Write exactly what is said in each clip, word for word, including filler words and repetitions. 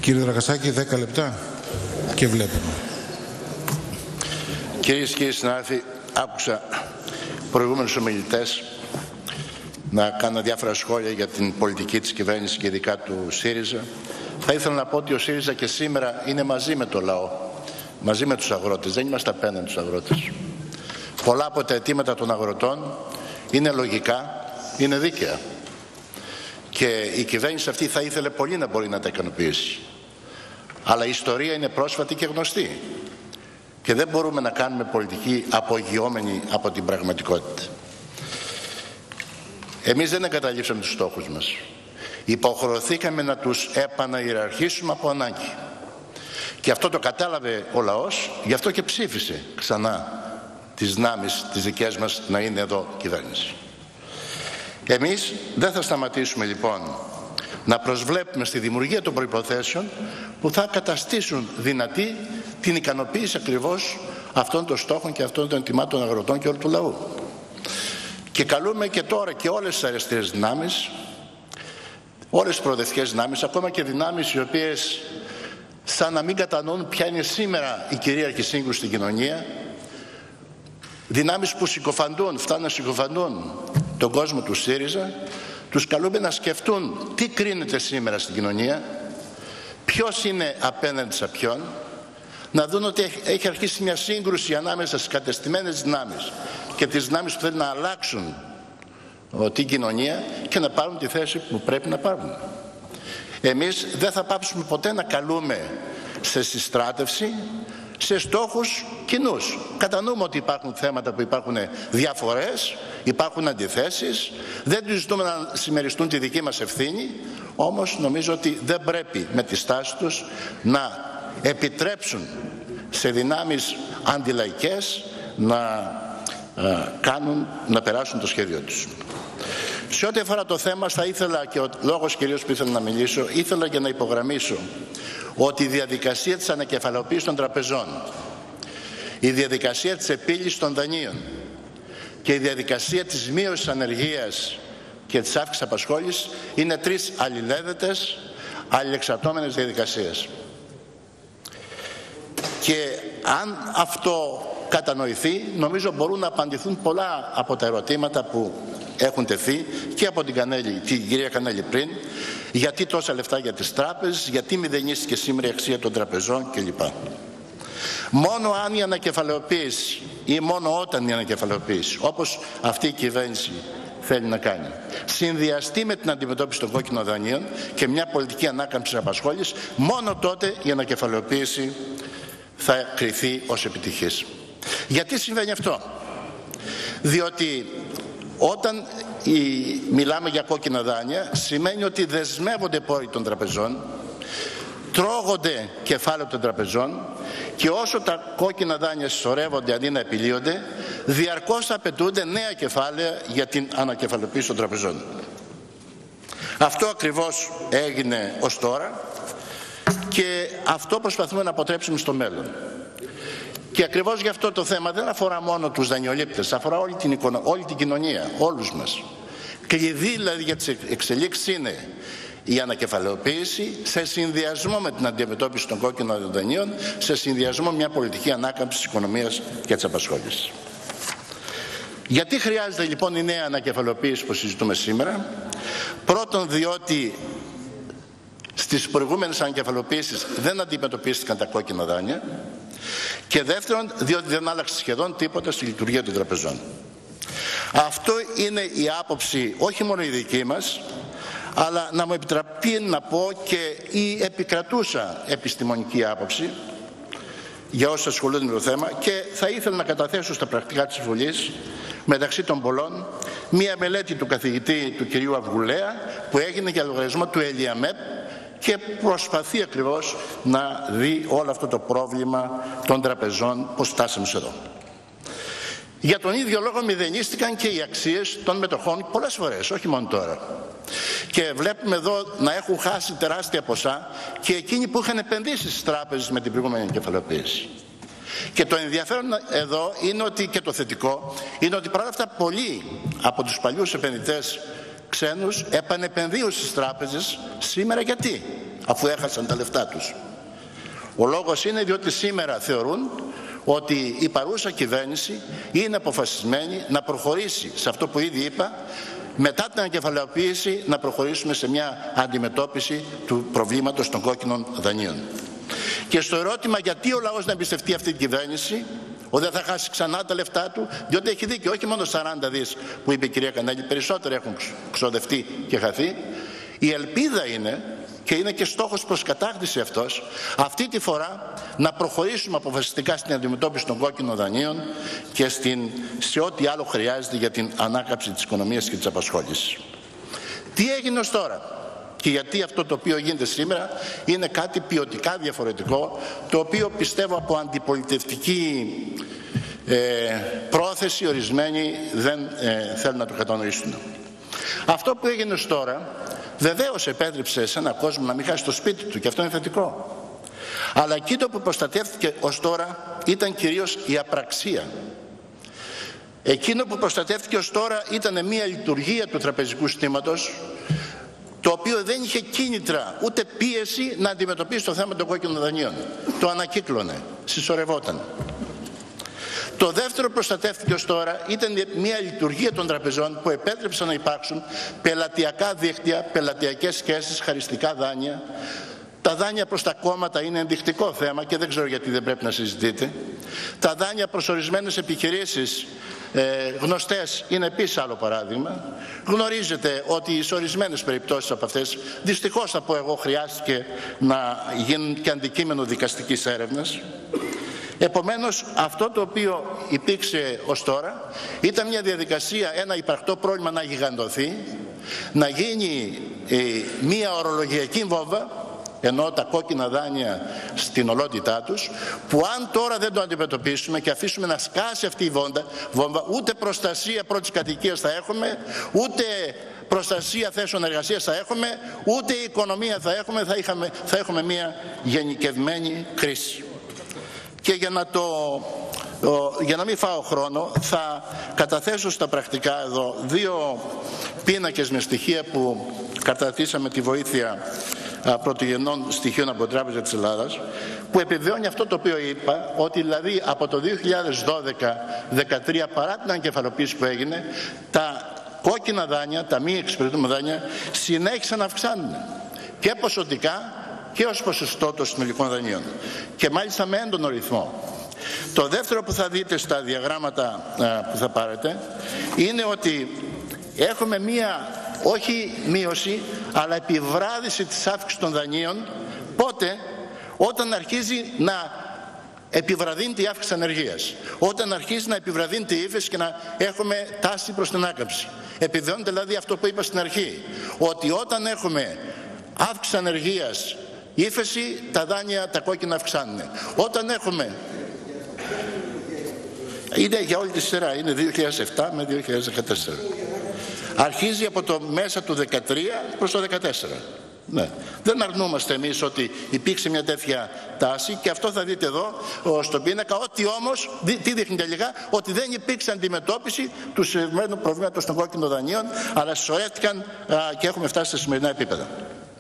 Κύριε Δραγασάκη, δέκα λεπτά και βλέπουμε. Κυρίες και κύριοι συνάδελφοι, άκουσα προηγούμενους ομιλητές να κάνω διάφορα σχόλια για την πολιτική της κυβέρνησης και ειδικά του ΣΥΡΙΖΑ. Θα ήθελα να πω ότι ο ΣΥΡΙΖΑ και σήμερα είναι μαζί με το λαό, μαζί με τους αγρότες, δεν είμαστε απέναντι τους αγρότες. Πολλά από τα αιτήματα των αγροτών είναι λογικά, είναι δίκαια. Και η κυβέρνηση αυτή θα ήθελε πολύ να μπορεί να τα ικανοποιήσει. Αλλά η ιστορία είναι πρόσφατη και γνωστή. Και δεν μπορούμε να κάνουμε πολιτική απογειώμενη από την πραγματικότητα. Εμείς δεν εγκαταλείψαμε τους στόχους μας. Υποχρεωθήκαμε να τους επαναϊεραρχήσουμε από ανάγκη. Και αυτό το κατάλαβε ο λαός, γι' αυτό και ψήφισε ξανά τις δυνάμεις τις δικές μας να είναι εδώ κυβέρνηση. Εμείς δεν θα σταματήσουμε λοιπόν να προσβλέπουμε στη δημιουργία των προϋποθέσεων που θα καταστήσουν δυνατή την ικανοποίηση ακριβώς αυτών των στόχων και αυτών των αιτημάτων των αγροτών και όλου του λαού. Και καλούμε και τώρα και όλες τις αριστερές δυνάμεις, όλες τις προοδευτικές δυνάμεις, ακόμα και δυνάμεις οι οποίες σαν να μην κατανοούν ποια είναι σήμερα η κυρίαρχη σύγκρουση στην κοινωνία, δυνάμεις που συκοφαντούν, φτάνουν να συκοφαντούν τον κόσμο του ΣΥΡΙΖΑ, τους καλούμε να σκεφτούν τι κρίνεται σήμερα στην κοινωνία, ποιος είναι απέναντι σε ποιον, να δουν ότι έχει αρχίσει μια σύγκρουση ανάμεσα στις κατεστημένες δυνάμεις και τις δυνάμεις που θέλουν να αλλάξουν την κοινωνία και να πάρουν τη θέση που πρέπει να πάρουν. Εμείς δεν θα πάψουμε ποτέ να καλούμε σε συστράτευση, σε στόχους κοινούς. Κατανοούμε ότι υπάρχουν θέματα που υπάρχουν διαφορές, υπάρχουν αντιθέσεις, δεν τους ζητούμε να συμμεριστούν τη δική μας ευθύνη, όμως νομίζω ότι δεν πρέπει με τη στάση τους να επιτρέψουν σε δυνάμεις αντιλαϊκές να ε, κάνουν, να περάσουν το σχέδιο τους. Σε ό,τι αφορά το θέμα, θα ήθελα, και ο λόγος κυρίως που ήθελα να μιλήσω, ήθελα και να υπογραμμίσω ότι η διαδικασία της ανακεφαλαιοποίησης των τραπεζών, η διαδικασία της επίλυσης των δανείων και η διαδικασία της μείωσης ανεργίας και της αύξησης απασχόλησης είναι τρεις αλληλένδετες, αλληλεξαρτώμενες διαδικασίες. Και αν αυτό κατανοηθεί, νομίζω μπορούν να απαντηθούν πολλά από τα ερωτήματα που έχουν τεθεί και από την, Κανέλη, την κυρία Κανέλη πριν, γιατί τόσα λεφτά για τις τράπεζες, γιατί μηδενίστηκε σήμερα η αξία των τραπεζών κλπ. Μόνο αν η ανακεφαλαιοποίηση ή μόνο όταν η ανακεφαλαιοποίηση, όπως αυτή η κυβέρνηση θέλει να κάνει, συνδυαστεί με την αντιμετώπιση των κόκκινων δανείων και μια πολιτική ανάκαμψη απασχόλησης, μόνο τότε η ανακεφαλαιοποίηση θα κριθεί ως επιτυχής. Γιατί συμβαίνει αυτό? Διότι όταν η, μιλάμε για κόκκινα δάνεια, σημαίνει ότι δεσμεύονται πόροι των τραπεζών, τρώγονται κεφάλαιο των τραπεζών και όσο τα κόκκινα δάνεια συσσωρεύονται αντί να επιλύονται, διαρκώς απαιτούνται νέα κεφάλαια για την ανακεφαλαιοποίηση των τραπεζών. Αυτό ακριβώς έγινε ως τώρα και αυτό προσπαθούμε να αποτρέψουμε στο μέλλον. Και ακριβώς γι' αυτό το θέμα δεν αφορά μόνο τους δανειολήπτες, αφορά όλη την, εικονα, όλη την κοινωνία, όλους μας. Κλειδί δηλαδή για τις εξελίξεις είναι η ανακεφαλαιοποίηση σε συνδυασμό με την αντιμετώπιση των κόκκινων δανείων, σε συνδυασμό με μια πολιτική ανάκαμψη της οικονομίας και της απασχόλησης. Γιατί χρειάζεται λοιπόν η νέα ανακεφαλαιοποίηση που συζητούμε σήμερα? Πρώτον, διότι στις προηγούμενες ανακεφαλαιοποίησεις δεν αντιμετωπίστηκαν τα κόκκινα δάνεια. Και δεύτερον, διότι δεν άλλαξε σχεδόν τίποτα στη λειτουργία των τραπεζών. Αυτό είναι η άποψη όχι μόνο η δική μας, αλλά να μου επιτραπεί να πω και η επικρατούσα επιστημονική άποψη για όσους ασχολούνται με το θέμα, και θα ήθελα να καταθέσω στα πρακτικά της Βουλής, μεταξύ των πολλών, μία μελέτη του καθηγητή του κυρίου Αυγουλέα που έγινε για λογαριασμό του ΕΛΙΑΜΕΠ και προσπαθεί ακριβώς να δει όλο αυτό το πρόβλημα των τραπεζών, πώς φτάσαμε εδώ. Για τον ίδιο λόγο μηδενίστηκαν και οι αξίες των μετοχών πολλές φορές, όχι μόνο τώρα. Και βλέπουμε εδώ να έχουν χάσει τεράστια ποσά και εκείνοι που είχαν επενδύσει στις τράπεζες με την προηγούμενη κεφαλαιοποίηση. Και το ενδιαφέρον εδώ είναι ότι, και το θετικό, είναι ότι παρά αυτά πολλοί από τους παλιούς επενδυτές ξένους επανεπενδύουν στις τράπεζες σήμερα. Γιατί? αφού έχασαν τα λεφτά τους. Ο λόγος είναι διότι σήμερα θεωρούν ότι η παρούσα κυβέρνηση είναι αποφασισμένη να προχωρήσει σε αυτό που ήδη είπα, μετά την ανακεφαλαιοποίηση να προχωρήσουμε σε μια αντιμετώπιση του προβλήματος των κόκκινων δανείων. Και στο ερώτημα γιατί ο λαός να εμπιστευτεί αυτή την κυβέρνηση, ότι δεν θα χάσει ξανά τα λεφτά του, διότι έχει δίκιο, όχι μόνο σαράντα δις που είπε η κυρία Κανέλη, περισσότεροι έχουν ξοδευτεί και χαθεί. Η ελπίδα είναι, και είναι και στόχος προς κατάκτηση αυτός, αυτή τη φορά να προχωρήσουμε αποφασιστικά στην αντιμετώπιση των κόκκινων δανείων και στην, σε ό,τι άλλο χρειάζεται για την ανάκαμψη της οικονομίας και της απασχόλησης. Τι έγινε ως τώρα και γιατί αυτό το οποίο γίνεται σήμερα είναι κάτι ποιοτικά διαφορετικό, το οποίο πιστεύω από αντιπολιτευτική ε, πρόθεση ορισμένοι δεν ε, θέλουν να το κατανοήσουν. Αυτό που έγινε ως τώρα βεβαίως επέτρεψε σε έναν κόσμο να μην χάσει το σπίτι του και αυτό είναι θετικό. Αλλά εκείνο που προστατεύτηκε ως τώρα ήταν κυρίως η απραξία. Εκείνο που προστατεύτηκε ως τώρα ήταν μια λειτουργία του τραπεζικού συστήματος, το οποίο δεν είχε κίνητρα ούτε πίεση να αντιμετωπίσει το θέμα των κόκκινων δανείων. Το ανακύκλωνε, συσσωρευόταν. Το δεύτερο που προστατεύτηκε ως τώρα ήταν μια λειτουργία των τραπεζών που επέτρεψαν να υπάρξουν πελατειακά δίκτυα, πελατειακές σχέσεις, χαριστικά δάνεια. Τα δάνεια προς τα κόμματα είναι ενδεικτικό θέμα και δεν ξέρω γιατί δεν πρέπει να συζητείτε. Τα δάνεια προς ορισμένες επιχειρήσεις ε, γνωστές είναι επίσης άλλο παράδειγμα. Γνωρίζετε ότι σε ορισμένες περιπτώσεις από αυτές, δυστυχώς θα πω εγώ, χρειάστηκε να γίνουν και αντικείμενο δικαστικής έρευνας. Επομένως, αυτό το οποίο υπήρξε ως τώρα ήταν μια διαδικασία, ένα υπαρκτό πρόβλημα να γιγαντωθεί, να γίνει ε, μια ορολογιακή βόμβα, ενώ τα κόκκινα δάνεια στην ολότητά τους, που αν τώρα δεν το αντιμετωπίσουμε και αφήσουμε να σκάσει αυτή η βόμβα, ούτε προστασία πρώτης κατοικίας θα έχουμε, ούτε προστασία θέσεων εργασίας θα έχουμε, ούτε η οικονομία θα έχουμε, θα, είχαμε, θα έχουμε μια γενικευμένη κρίση. Και για να, το, για να μην φάω χρόνο, θα καταθέσω στα πρακτικά εδώ δύο πίνακες με στοιχεία που καταρτήσαμε τη βοήθεια πρωτογενών στοιχείων από την Τράπεζα της Ελλάδας, που επιβεβαιώνει αυτό το οποίο είπα, ότι δηλαδή από το δύο χιλιάδες δώδεκα δεκατρία, παρά την αγκεφαλοποίηση που έγινε, τα κόκκινα δάνεια, τα μη εξυπηρετούμενα δάνεια, συνέχισαν να αυξάνουν και ποσοτικά και ως ποσοστό των συνολικών δανείων, και μάλιστα με έντονο ρυθμό. Το δεύτερο που θα δείτε στα διαγράμματα που θα πάρετε είναι ότι έχουμε μία όχι μείωση αλλά επιβράδυση της αύξησης των δανείων. Πότε? Όταν αρχίζει να επιβραδύνεται η αύξηση ανεργίας, όταν αρχίζει να επιβραδύνεται η ύφεση και να έχουμε τάση προς την άκαμψη. Επιβεβαιώνεται δηλαδή αυτό που είπα στην αρχή, ότι όταν έχουμε αύξηση ανεργίας, ύφεση, τα δάνεια, τα κόκκινα αυξάνουν. Όταν έχουμε, είναι για όλη τη σειρά, είναι δύο χιλιάδες επτά με δύο χιλιάδες δεκατέσσερα. Αρχίζει από το μέσα του δεκατρία προς το δεκατέσσερα. Ναι. Δεν αρνούμαστε εμείς ότι υπήρξε μια τέτοια τάση, και αυτό θα δείτε εδώ στον πίνακα, ότι όμως, τι δείχνει τελικά, ότι δεν υπήρξε αντιμετώπιση του σημερινού προβλήματος των κόκκινων δανείων, αλλά συσσωρεύτηκαν και έχουμε φτάσει σε σημερινά επίπεδα.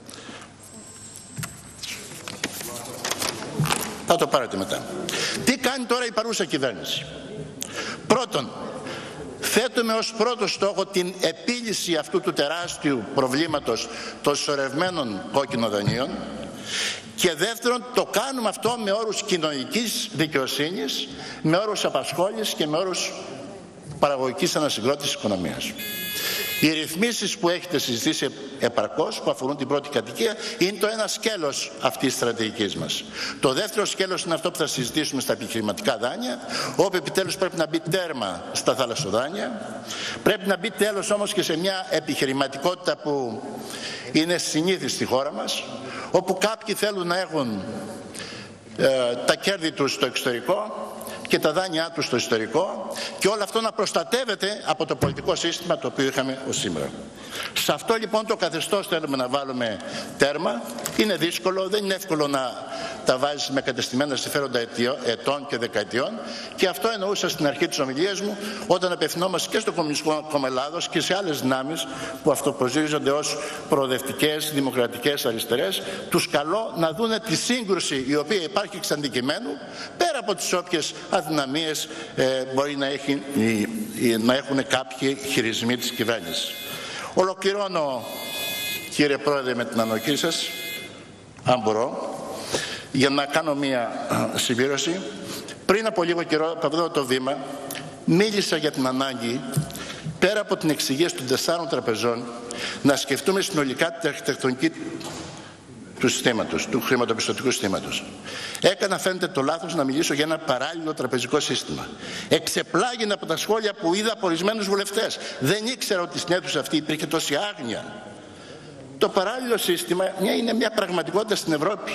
Θα το πάρετε μετά. Τι κάνει τώρα η παρούσα κυβέρνηση? Πρώτον, θέτουμε ως πρώτο στόχο την επίλυση αυτού του τεράστιου προβλήματος των συσσωρευμένων κόκκινων δανείων, και δεύτερον, το κάνουμε αυτό με όρους κοινωνικής δικαιοσύνης, με όρους απασχόλησης και με όρους παραγωγικής ανασυγκρότησης της οικονομίας. Οι ρυθμίσεις που έχετε συζητήσει επαρκώς, που αφορούν την πρώτη κατοικία, είναι το ένα σκέλος αυτής της στρατηγικής μας. Το δεύτερο σκέλος είναι αυτό που θα συζητήσουμε στα επιχειρηματικά δάνεια, όπου επιτέλους πρέπει να μπει τέρμα στα θαλασσοδάνεια. Πρέπει να μπει τέλος όμως και σε μια επιχειρηματικότητα που είναι συνήθιστη στη χώρα μας, όπου κάποιοι θέλουν να έχουν ε, τα κέρδη τους στο εξωτερικό και τα δάνειά τους στο ιστορικό και όλο αυτό να προστατεύεται από το πολιτικό σύστημα το οποίο είχαμε ως σήμερα. Σε αυτό λοιπόν το καθεστώς θέλουμε να βάλουμε τέρμα. Είναι δύσκολο, δεν είναι εύκολο να τα βάζεις με κατεστημένα συμφέροντα ετών και δεκαετιών, και αυτό εννοούσα στην αρχή της ομιλίας μου όταν απευθυνόμαστε και στο Κομμουνιστικό Κόμμα Ελλάδος και σε άλλες δυνάμεις που αυτοπροσδιορίζονται ως προοδευτικές, δημοκρατικές, αριστερές. Τους καλώ να δούνε τη σύγκρουση η οποία υπάρχει εξ αντικειμένου, πέρα από τις όποιες αδυναμίες ε, μπορεί να, έχει, ε, να έχουν κάποιοι χειρισμοί της κυβέρνησης. Ολοκληρώνω, κύριε Πρόεδρε, με την ανοχή σας, αν μπορώ, για να κάνω μία συμπλήρωση. Πριν από λίγο καιρό, από αυτό το βήμα, μίλησα για την ανάγκη, πέρα από την εξηγίαση των τεσσάρων τραπεζών, να σκεφτούμε συνολικά την αρχιτεκτονική του συστήματος, του χρηματοπιστωτικού συστήματος. Έκανα, φαίνεται, το λάθος να μιλήσω για ένα παράλληλο τραπεζικό σύστημα. Εξεπλάγει από τα σχόλια που είδα από ορισμένους βουλευτές. Δεν ήξερα ότι στην αίθουσα αυτή υπήρχε τόση άγνοια. Το παράλληλο σύστημα είναι μια πραγματικότητα στην Ευρώπη.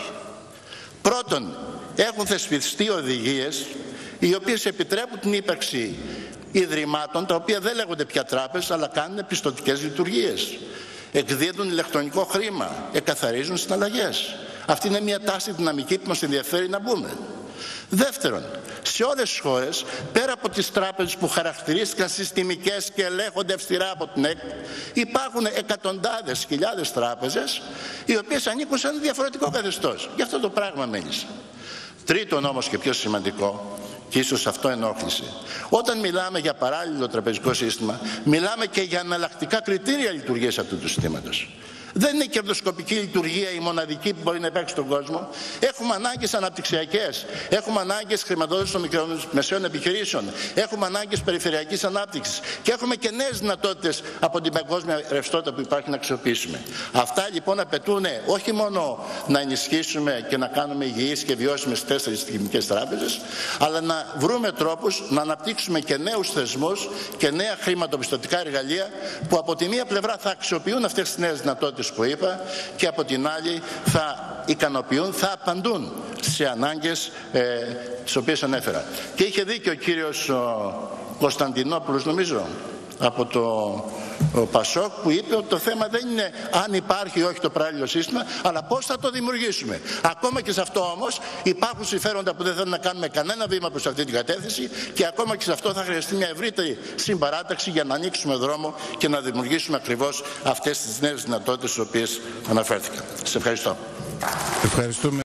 Πρώτον, έχουν θεσπιστεί οδηγίες οι οποίες επιτρέπουν την ύπαρξη ιδρυμάτων τα οποία δεν λέγονται πια τράπεζες αλλά κάνουν πιστωτικές λειτουργίες. Εκδίδουν ηλεκτρονικό χρήμα, εκαθαρίζουν συναλλαγές. Αυτή είναι μια τάση δυναμική που μας ενδιαφέρει να μπούμε. Δεύτερον, σε όλες τις χώρες, πέρα από τις τράπεζες που χαρακτηρίστηκαν συστημικές και ελέγχονται αυστηρά από την ΕΚΤ, υπάρχουν εκατοντάδες χιλιάδες τράπεζες οι οποίες ανήκουν σε ένα διαφορετικό καθεστώς. Γι' αυτό το πράγμα μίλησα. Τρίτον όμως και πιο σημαντικό, και ίσως αυτό ενόχλησε, όταν μιλάμε για παράλληλο τραπεζικό σύστημα, μιλάμε και για εναλλακτικά κριτήρια λειτουργίας αυτού του συστήματος. Δεν είναι κερδοσκοπική λειτουργία η μοναδική που μπορεί να υπάρξει στον κόσμο. Έχουμε ανάγκες αναπτυξιακές, έχουμε ανάγκες χρηματοδότησης των μικρομεσαίων επιχειρήσεων, έχουμε ανάγκες περιφερειακής ανάπτυξης και έχουμε και νέες δυνατότητες από την παγκόσμια ρευστότητα που υπάρχει να αξιοποιήσουμε. Αυτά λοιπόν απαιτούν όχι μόνο να ενισχύσουμε και να κάνουμε υγιείς και βιώσιμες τις τέσσερις κοινωνικές τράπεζες, αλλά να βρούμε τρόπους να αναπτύξουμε και νέους θεσμούς και νέα χρηματοπιστωτικά εργαλεία που από τη μία πλευρά θα αξιοποιούν αυτές τις νέες δυνατότητες που είπα και από την άλλη θα ικανοποιούν, θα απαντούν σε ανάγκες ε, τις οποίες ανέφερα. Και είχε δίκιο ο κύριος ο Κωνσταντινόπουλος, νομίζω, από το ο Πασόκ, που είπε ότι το θέμα δεν είναι αν υπάρχει ή όχι το παράλληλο σύστημα, αλλά πώς θα το δημιουργήσουμε. Ακόμα και σε αυτό όμως υπάρχουν συμφέροντα που δεν θέλουν να κάνουμε κανένα βήμα προς αυτή την κατεύθυνση και ακόμα και σε αυτό θα χρειαστεί μια ευρύτερη συμπαράταξη για να ανοίξουμε δρόμο και να δημιουργήσουμε ακριβώς αυτές τις νέες δυνατότητες στις οποίες αναφέρθηκα. Σας ευχαριστώ. Ευχαριστούμε.